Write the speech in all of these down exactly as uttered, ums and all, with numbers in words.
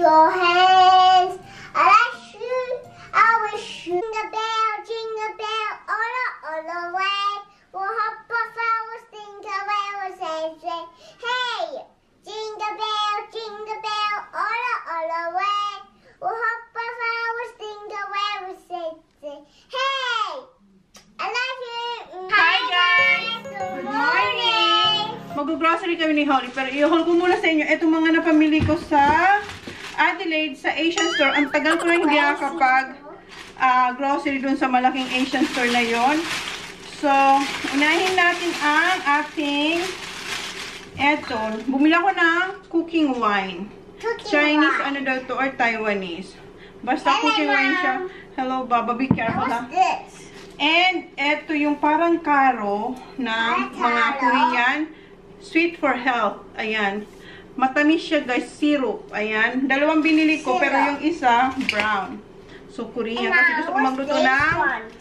your hands. I like shoot. I will shoot. Jingle bell, jingle bell, all the, all the way. We'll hop a flower, jingle bell, say, say. Hey, jingle bell, jingle bell, all the, all the way. We'll hop a flower, jingle bell, say, say. Hey, I love you. Hi guys! Good morning. Mag-grocery kami ni Holly, pero i-haul ko muna sa inyo itong mga napamili ko sa Adelaide, sa Asian store. Ang tagal ko na hindi nakakapag uh, grocery dun sa malaking Asian store na yon. So, unahin natin ang ating eto. Bumili ako ng cooking wine. Cooking Chinese wine. ano daw to or Taiwanese. Basta Hello, cooking wine Mom. siya. Hello, Baba. Be careful ha. What's this? And eto yung parang karo na Ay, mga karo? Korean. Sweet for health. Ayan. Matamis siya guys. Syrup. Ayan. Dalawang binili ko. Syrup. Pero yung isa, brown. So, Korean. Kasi gusto ko magluto ng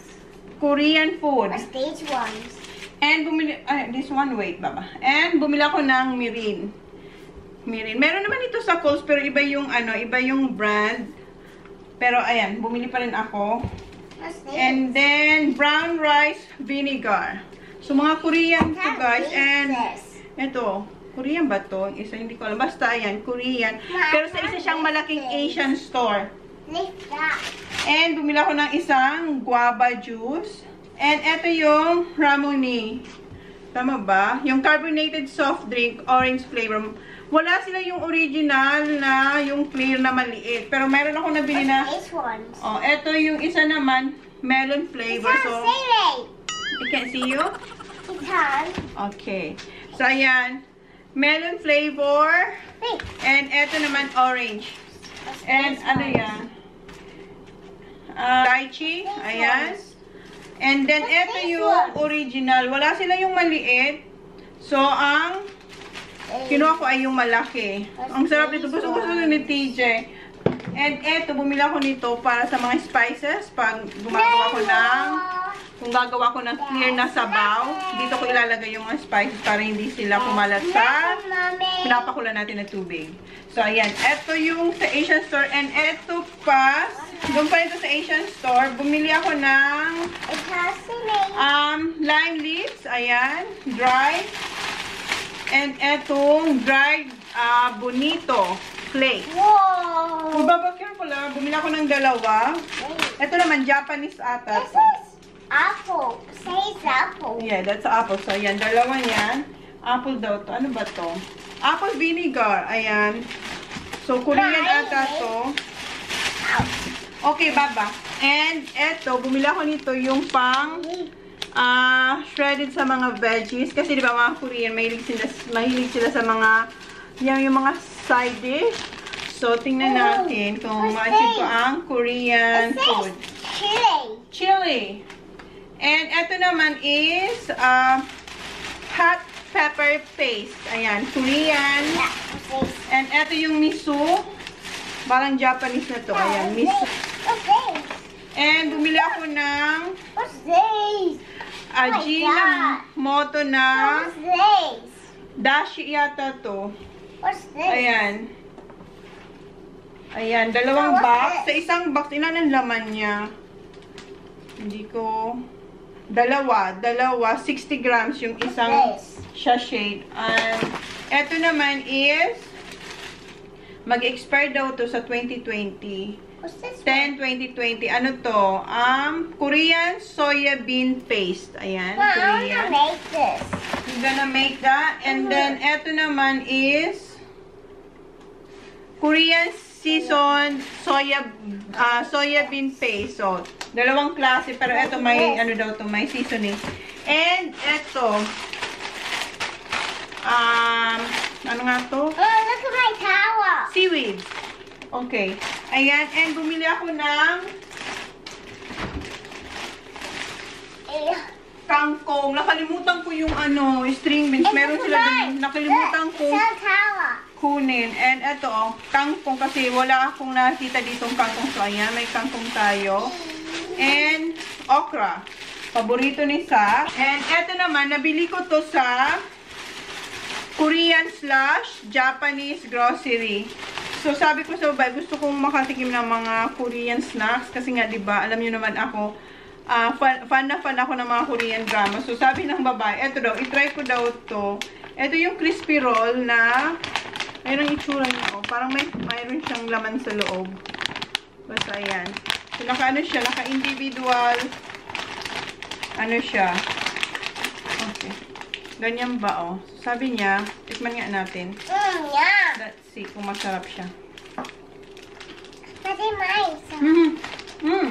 Korean food. What's stage ones? And bumili, ah, this one, wait, Baba. And bumili ako ng mirin. Mirin. Meron naman ito sa Coles, pero iba yung, ano, iba yung brand. Pero, ayan, bumili pa rin ako. What's this? And then, brown rice vinegar. So, mga Korean to, guys. And, ito, Korean ba to? Isa, hindi ko alam. Basta, ayan, Korean. Pero sa isa siyang malaking Asian store. Lift that. And, bumili ako ng isang guava juice. And, ito yung Ramune. Tama ba? Yung carbonated soft drink, orange flavor. Wala sila yung original na, yung clear na maliit. Pero meron ako nabili na. What's these ones? Oh, ito yung isa naman, melon flavor. It's So, not I can't see you? It can. Okay. So, ayan. Melon flavor. Wait. And ito naman, orange. What's And these ano ones? yan? Uh, lychee. These Ayan. ones. And then, What's ito these yung ones? original. Wala sila yung maliit. So, ang kinuha ko ay yung malaki. Ang sarap nito. Gusto-gusto ni T J. And ito, bumili ako nito para sa mga spices. Pag gumagawa ko ng, kung gagawa ko ng clear na sabaw, dito ko ilalagay yung mga spices para hindi sila kumalat sa pinapakulan natin na tubig. So, ayan. Ito yung sa Asian store. And ito pa, doon pa ito sa Asian store, bumili ako ng It has to make. um, lime leaves. Ayan. Dry. And etong dried uh, bonito flake. Whoa. Kung babakir ko lang, bumili ako ng dalawa. Ito naman, Japanese ata. This is apple. Says apple. Yeah, that's apple. So, ayan, dalawa yan. Apple daw to. Ano ba to? Apple vinegar. Ayan. So, Korean ata to. Okay, Baba. And eto, bumili ako nito yung pang Ah, uh, shredded sa mga veggies. Kasi di ba mga Korean, mahilig sila, mahilig sila sa mga, yung, yung mga side dish. So, tingnan natin kung ma-achieve ko ang Korean food. Chili. Chili. And ito naman is uh, hot pepper paste. Ayan, Korean. And ito yung miso. Parang Japanese na to. Ayan, miso. What's this? And bumili ako ng What's this? Ajina moto na What's this? dashi yata to. What's this? Ayan. Ayan, dalawang So, what's box. this? Sa isang box, ilan ang laman niya? Hindi ko... Dalawa. Dalawa. sixty grams yung isang This. sachet. And eto naman is mag-expire daw to sa twenty twenty. What's this? ten, twenty, twenty. Ano to? Um, Korean soya bean paste. Ayan, Mom, I wanna Korean. make this. You're gonna make that. And then, eto naman is Korean seasoned soya uh, soya bean paste. So, dalawang klase. Pero eto may, ano daw to, may seasoning. And eto, um, ano nga to? Oh, look at my tower. Seaweed. Okay. Ayan. And bumili ako ng Eh, kangkong. Nakalimutan ko yung ano, string beans. Meron sila din. Nakalimutan ko It's a tower. kunin. And eto, oh, kangkong kasi wala akong nakita ditong kangkong. So, ayan, may kangkong tayo. And okra. Paborito ni Sa. And eto naman, nabili ko to sa Korean slash Japanese grocery. So, sabi ko sa babae, gusto kong makatikim ng mga Korean snacks. Kasi nga, di ba, alam niyo naman ako, uh, fan, fan na fan ako ng mga Korean drama. So, sabi ng babae, eto daw, itry ko daw to. Ito yung crispy roll na, ayun ang itsura niya, oh. Parang may, mayroon siyang laman sa loob. Basta, ayan. So, naka, ano siya, naka-individual, ano siya. Okay. Ganyan ba, oh. So, sabi niya, tikman nga natin. Mm, yeah. Let's see kung masarap siya. Kasi mais. Mm. Mm.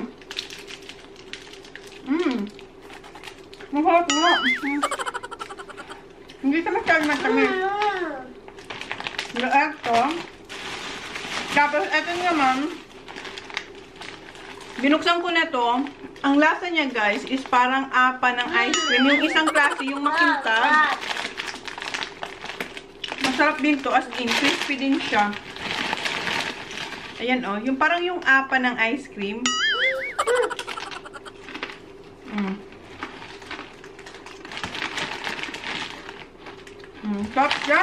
Mm. Masarap nga. Mm. Hindi ka masyadong matamis. Mm. Ito. Tapos, ito naman, binuksan ko na to. Ang lasa niya, guys, is parang apa ng ice cream. Yung isang klase, yung makintag. Masarap din to, as in, crispy din siya. Ayan, oh. Yung parang yung apa ng ice cream. Mm. Mm. Sarap siya.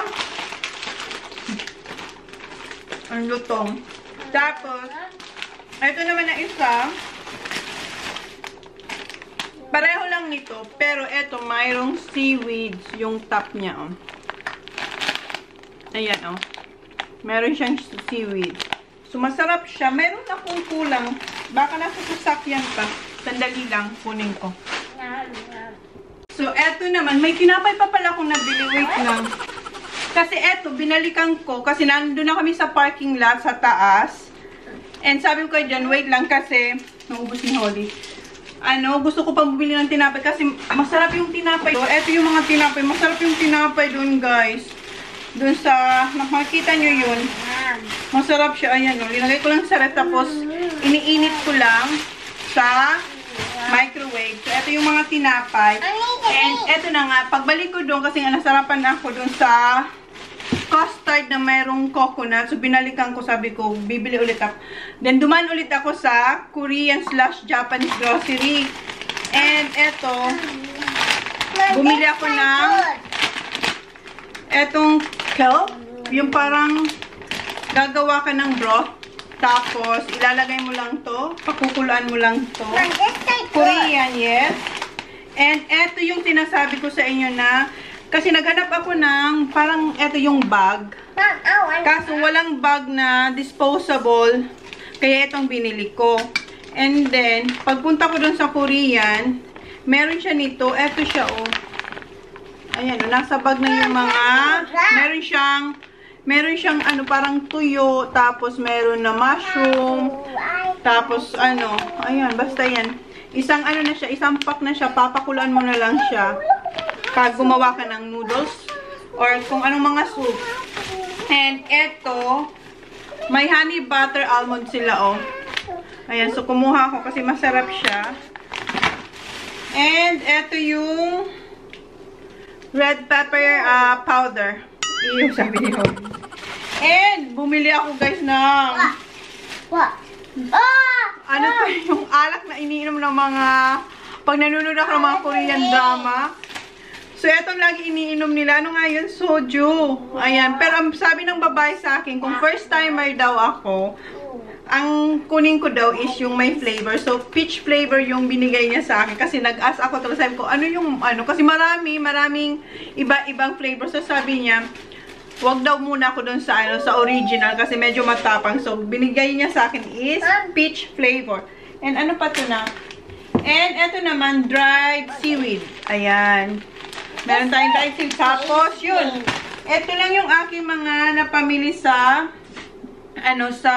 Ang lutong. Tapos, ito naman na isa. Pareho lang nito, pero ito, mayroong seaweeds yung top niya, oh. Ayan, oh. Meron siyang seaweed. So, masarap siya. Meron akong kulang. Baka nasa sasakyan pa. Sandali lang, kunin ko. So, eto naman. May tinapay pa pala akong nabili. Wait lang. Kasi eto, binalikan ko. Kasi nandun na kami sa parking lot sa taas. And sabi ko dyan, wait lang kasi naubos ni Holly. Ano, gusto ko pang bumili ng tinapay kasi masarap yung tinapay. So, eto yung mga tinapay. Masarap yung tinapay dun, guys. Dun sa, makikita nyo yun. Masarap siya. Ayan, o. Linagay ko lang sa ref. Tapos, iniinit ko lang sa microwave. So, eto yung mga tinapay. And, eto na nga. Pagbalik ko doon, kasi nga nasarapan ako doon sa custard na mayroong coconut. So, binalikan ko, sabi ko, bibili ulit ako. Then, duman ulit ako sa Korean slash Japanese grocery. And, eto, bumili ako ng etong kelp. Yung parang gagawa ka ng broth. Tapos, ilalagay mo lang to. Pakukuluan mo lang to. Korean, yes. And, eto yung sinasabi ko sa inyo na kasi naghanap ako ng parang eto yung bag. Kaso walang bag na disposable. Kaya itong binili ko. And then, pagpunta ko dun sa Korean, meron siya nito. Eto siya, oh. Ayan, oh. Nasa bag na yung mga, meron siyang, meron siyang ano, parang tuyo. Tapos meron na mushroom. Tapos ano, ayan, basta yan. Isang ano na siya, isang pack na siya. Papakulan mo na lang siya. Pag gumawa ka ng noodles or kung anong mga soup. And eto, may honey butter almond sila, oh. Ayan, so kumuha ako kasi masarap siya. And eto yung red pepper uh, powder. Yung sabi ni Hope. And bumili ako, guys, ng What? Oh! ano to, yung alak na iniinom ng mga pag nanonood ako ng mga Korean drama. So, etong lagi iniinom nila. Ano nga yun? Soju. Ayan. Pero ang sabi ng babae sa akin, kung first timer daw ako, ang kunin ko daw is yung may flavor. So, peach flavor yung binigay niya sa akin. Kasi nag-ask ako, tapos sabi ko, ano yung, ano, kasi marami, maraming iba-ibang flavor. So, sabi niya, wag daw muna ako dun sa, ano, sa original kasi medyo matapang. So, binigay niya sa akin is peach flavor. And ano pa to na? And eto naman, dried seaweed. Ayan. Meron tayong dried seaweed. Tapos, yun. Ito lang yung aking mga napamili sa, ano, sa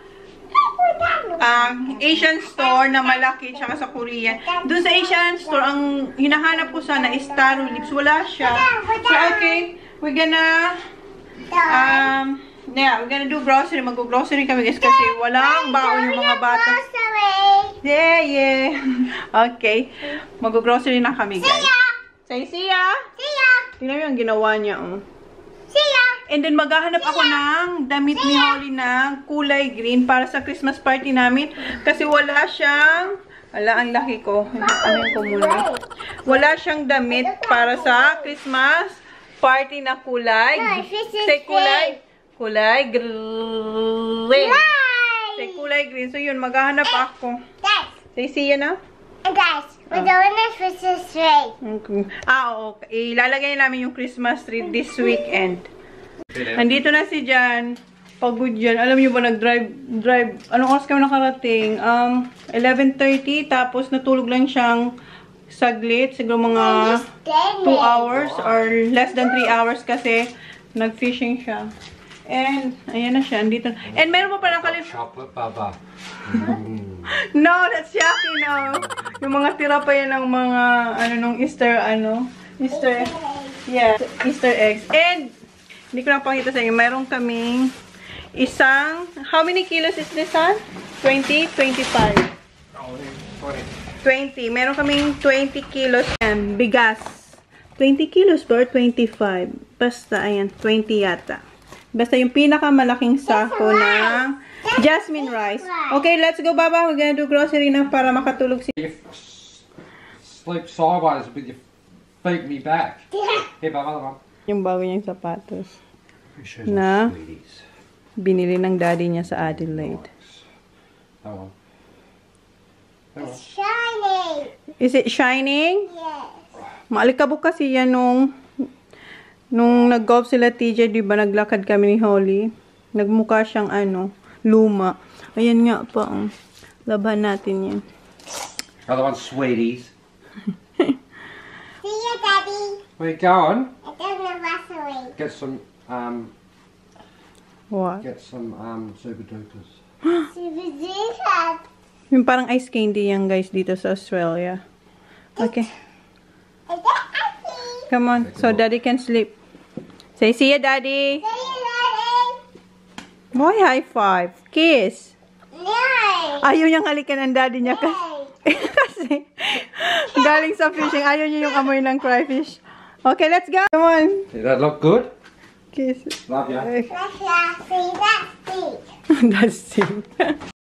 um, Asian store na malaki, tsaka sa Korean. Doon sa Asian store, ang hinahanap ko sana is taro lips. Wala siya. So, okay. We're gonna, um, yeah, we're gonna do grocery. Mag-grocery kami, guys, kasi walang baon yung mga bata. Yeah, yeah. Okay. Mag-grocery na kami, guys. Say, see ya! See ya! Tingnan mo yung ginawa niya, oh. See ya! And then, maghahanap ako ng damit ni Holly na kulay green para sa Christmas party namin. Kasi wala siyang, ala, ang laki ko. Amin ko muna. Wala siyang damit para sa Christmas party na kulay. Say kulay. Kulay green. green. Yay! Say kulay green. So yun, maghahanap ako. Guys, Say see ya na. and guys, we're doing this Christmas tree. Okay. Ah, oo. Ilalagay namin yung Christmas tree this weekend. Nandito na si Jan. Pagod yan. Alam niyo ba, nag-drive, drive, anong oras kami nakarating? Um, eleven thirty, tapos natulog lang siyang saglit. Siguro mga two hours or less than three hours kasi nag-fishing siya. And, ayan na siya. Andito. And meron pa palang kalit. Chocolate baba. No, that's yucky, no. Yung mga tira pa yan ng mga, ano, nung Easter, ano, Easter, yeah, Easter eggs. And, hindi ko lang pakita sa inyo, meron kaming isang, how many kilos is this, ha? twenty, twenty-five. twenty. Meron kaming twenty kilos yan, bigas. twenty kilos ba or twenty-five? Basta, ayan, twenty yata. Basta yung pinakamalaking sako ng jasmine rice. Okay, let's go, Baba. We're gonna do grocery na para makatulog si... You sleep sideways with your feet me back. Here, Baba, look on. Yung bago niyang sapatos. Shoes Na? and sweeties. Binili ng daddy niya sa Adelaide. Oh, well. Oh, It's shining. Is it shining? Yes. Maalikabok kasi yan nung... Nung nag-golf sila T J, di ba, naglakad kami ni Holly. Nagmukha siyang ano, luma. Ayan nga pa, oh. Laban natin yan. Other one's sweeties. See you, Daddy. Where you going? I don't know wrestling. Get some, um, What? get some, um, super dupers. Super Zookas. Yung parang ice candy yan, guys, dito sa Australia. Okay. Is that happy? Come on. So, daddy can sleep. Say, see ya, daddy. See you, Daddy. Why high five? Kiss. Yay. Ayaw niyang halikan ng daddy niya kasi, Yay. kasi galing sa fishing. Ayaw niya yung amoy ng cryfish. Okay, let's go. Come on. Does that look good? Kiss. Love ya. Let's uh, see that speak. That's it.